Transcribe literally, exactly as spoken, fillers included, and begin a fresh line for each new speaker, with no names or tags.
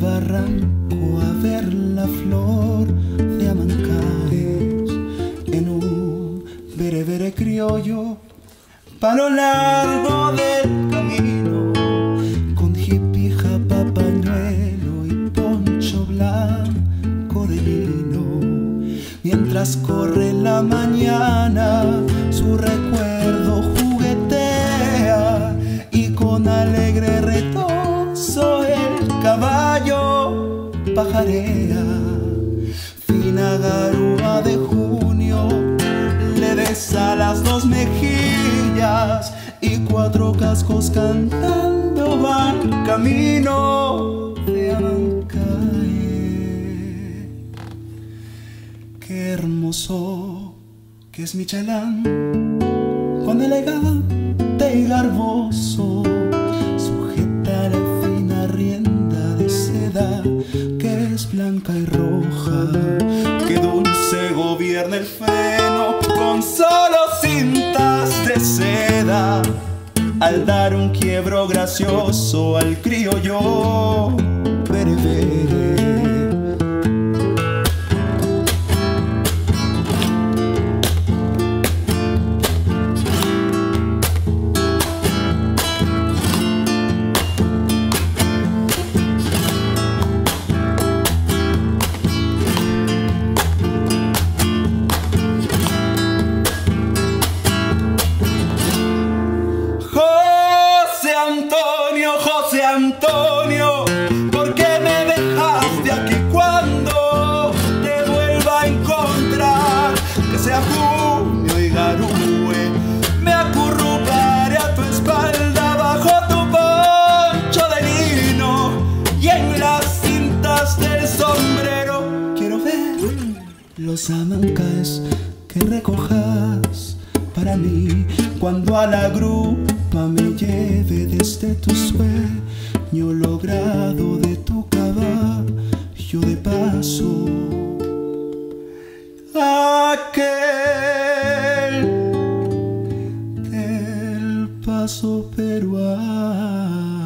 barranco a ver la flor de Amancaes en un berebere criollo, pa' lo largo del camino, con hippie, japa, pañuelo y poncho blanco de lino. Mientras corre la mañana, su recuerdo juguetea y con alegre retozo el caballo pajarea. Fina garúa de junio le besa las dos mejillas y cuatro cascos cantando van camino de Abancae. Qué hermoso que es Michelán, con elegante y garboso sujeta la fina rienda de seda que es blanca y roja. Que dulce gobierna el freno con solo cintas de seda, al dar un quiebro gracioso al criollo berebere. José Antonio, ¿por qué me dejaste aquí cuando te vuelva a encontrar? Que sea junio y garúe, me acurrucaré a tu espalda bajo tu poncho de lino, y en las cintas del sombrero quiero ver los Amancaes que recojas para mí, cuando a la grupa me lleve desde tu sueño logrado de tu caballo de paso. Aquel del paso peruano.